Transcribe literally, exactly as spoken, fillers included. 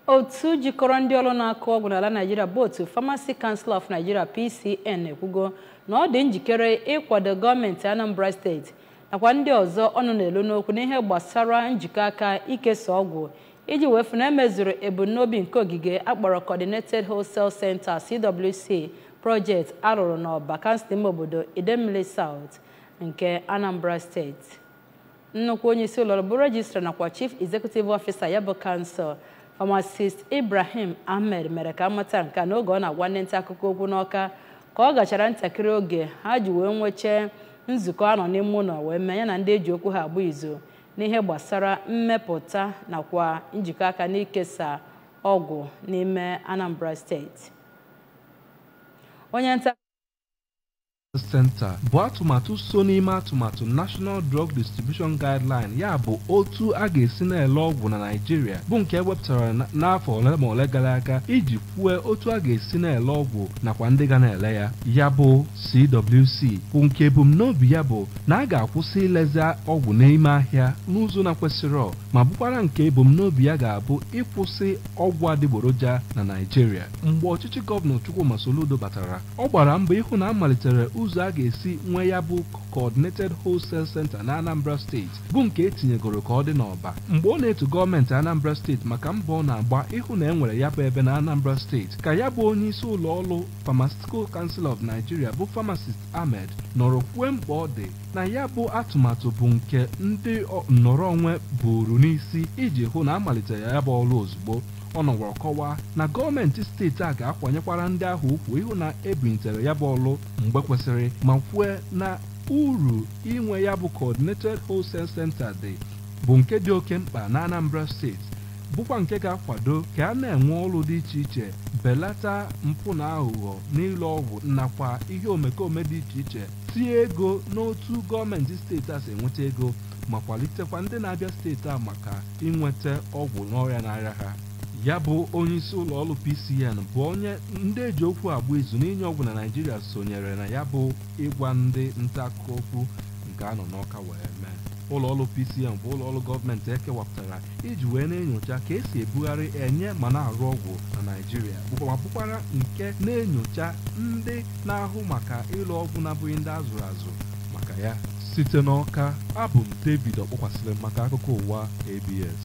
Otu jikọrọ ndị ọrụ na-akụ ọgwụ n'ala Nigeria bụ otu Pharmacy Council of Nigeria P C N ekwugo na ọ dị njikere ịkwado gọọmenti Anambra Steeti nakwa ndị ọzọ ọnụ na-elu n'okwu n'ihe gbasara njikọ aka ikesa ọgwụ iji wefu na emezuru ebumnobi nke ogige akpọrọ Coordinated Wholesale Center C W C project arụrụ n'Ọba kansụl ime obodo Idemili South nke Anambra Steeti. Nnukwu onye isi ụlọ bụ Registrar nakwa Chief Executive Officer ya bụ kansụl Pharmacist Ibrahim Ahmed mere ka amata nke n'oge ọ na-agwa ndị nta akụkọ okwu n'Ọka ka ọ gachara ntakịrị oge ha ji wee nwechee nzukọ anọ n'ime ụlọ wee mee ya na ndị eji okwu ha agba izu n'ihe gbasara mmepụta nakwa njikọ aka n'ikesa ọgwụ n'ime Anambra Steeti. Onye nta Center bụ atụmatụ so n'ime atụmatụ National Drug Distribution Guideline ya bụ otu a ga-esi na-ele ọgwụ na Nigeria bụ nke ewepụtara n'afọ ole ma ole gara aga iji kwue otu a ga-esi na-ele ọgwụ nakwa ndị ga na-ele ya ya bụ C W C bụ nke ebumnobi ya bụ na a ga-akwụsị ilezi ọgwụ n'ime ahịa n'ụzọ na-kwesịrị ma bụkwara nke ebumnobi ya ga-abụ ịkwụsị ọgwụ adịgboroja na Nigeria. Mgbe ọchịchị gọvanọ Chukwuma Soludo batara ọ gbara mbọ ịhụ na amalitere ụzọ a ga-esi nwe ya bụ Coordinated Wholesale Center na Anambra Steeti bụ nke etinyegoro ka ọ dị n'Ọba. Mgbe ọ na-etu gọọmenti Anambra Steeti maka mbọ ọ na-agba ịhụ na enwere ya bụ ebe na Anambra Steeti ka ya bụ onye isi ụlọ ọrụ Pharmaceutical Council of Nigeria bụ Pharmacist Ahmed nọrọ kwue mkpa ọ dị na ya bụ atụmatụ bụ nke ndị nnọrọ onwe buru n'isi iji hụ na amalitere ya bụ ọrụ ozugbo. Ọ nọwara kọwaa na gọọmenti steeti a ga-akwanyekwara ndị ahụ ukwu ịhụ na ebunitere ya bụ ọrụ mgbe kwesịrị ma kwue na uru inwe ya bụ Coordinated Wholesale Center dị bụ nke dị oke mkpa na Anambra Steeti bụkwa nke ga-akwado ka a na-enwe ọrụ dị iche iche belata mpụ na aghụghọ n'ịle ọgwụ nakwa ihe omekome dị iche iche tie ego n'otu gọọmenti steeti a si enweta ego ma kwalitekwa ndị na-abịa steeti a maka inweta ọgwụ n'ọrịa na-arịa ha. Ya bụ onye isi ụlọ ọrụ P C N bụ onye ndị eji okwu agba izu n'inye ọgwụ na Nigeria sonyere na ya bụ ịgwa ndị nta akụkọ okwu nke anọ n'Ọka wee mee. Ụlọ ọrụ P C N bụ ụlọ ọrụ gọọmenti ekewapụtara iji wee na-enyocha ka esi ebugharị enye ma na-arụ ọgwụ na Nigeria ma bụkwara nke na-enyocha ndị na-ahụ maka ịrụ ọgwụ na-abụghị ndị azụrụ azụ maka ya. Site n'Ọka, abụ m David Okpokwasịrị maka akụkọ ụwa A B S.